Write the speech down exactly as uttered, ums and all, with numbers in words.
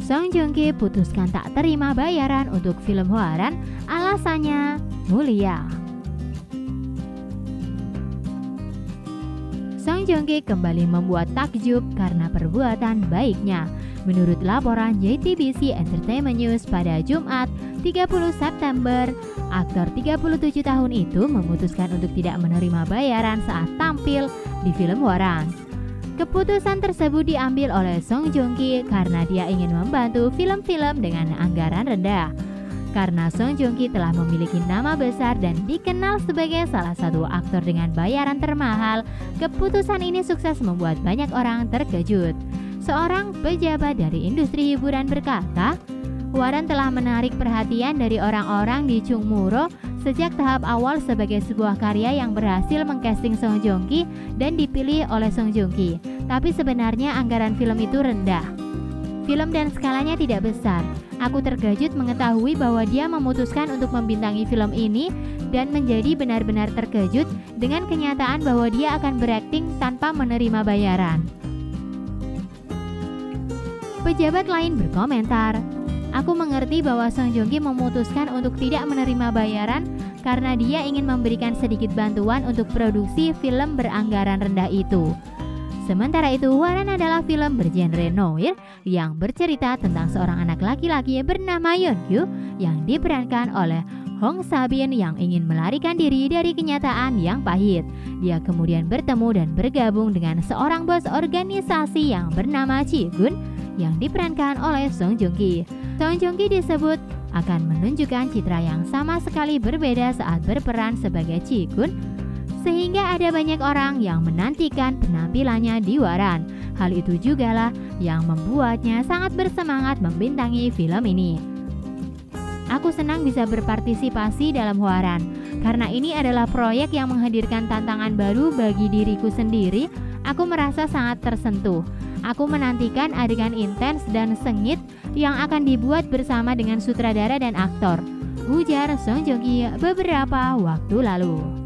Song Joong Ki putuskan tak terima bayaran untuk film Hwaran, alasannya mulia. Song Joong Ki kembali membuat takjub karena perbuatan baiknya. Menurut laporan J T B C Entertainment News pada Jumat tiga puluh September, aktor tiga puluh tujuh tahun itu memutuskan untuk tidak menerima bayaran saat tampil di film Hwaran. Keputusan tersebut diambil oleh Song Joong Ki karena dia ingin membantu film-film dengan anggaran rendah. Karena Song Joong Ki telah memiliki nama besar dan dikenal sebagai salah satu aktor dengan bayaran termahal, keputusan ini sukses membuat banyak orang terkejut. Seorang pejabat dari industri hiburan berkata, Hwaran telah menarik perhatian dari orang-orang di Chungmuro sejak tahap awal sebagai sebuah karya yang berhasil mengcasting Song Joong Ki dan dipilih oleh Song Joong Ki. Tapi sebenarnya anggaran film itu rendah. Film dan skalanya tidak besar. Aku terkejut mengetahui bahwa dia memutuskan untuk membintangi film ini dan menjadi benar-benar terkejut dengan kenyataan bahwa dia akan berakting tanpa menerima bayaran. Pejabat lain berkomentar, aku mengerti bahwa Song Joong Ki memutuskan untuk tidak menerima bayaran karena dia ingin memberikan sedikit bantuan untuk produksi film beranggaran rendah itu. Sementara itu, Hwaran adalah film bergenre noir yang bercerita tentang seorang anak laki-laki bernama Yeon-kyu yang diperankan oleh Hong Sa-bin yang ingin melarikan diri dari kenyataan yang pahit. Dia kemudian bertemu dan bergabung dengan seorang bos organisasi yang bernama Ji-gun yang diperankan oleh Song Joong Ki. Song Joong Ki disebut akan menunjukkan citra yang sama sekali berbeda saat berperan sebagai Ji-gun, sehingga ada banyak orang yang menantikan penampilannya di Hwaran. Hal itu jugalah yang membuatnya sangat bersemangat membintangi film ini. Aku senang bisa berpartisipasi dalam Hwaran, karena ini adalah proyek yang menghadirkan tantangan baru bagi diriku sendiri. Aku merasa sangat tersentuh. Aku menantikan adegan intens dan sengit yang akan dibuat bersama dengan sutradara dan aktor, ujar Song Joong Ki beberapa waktu lalu.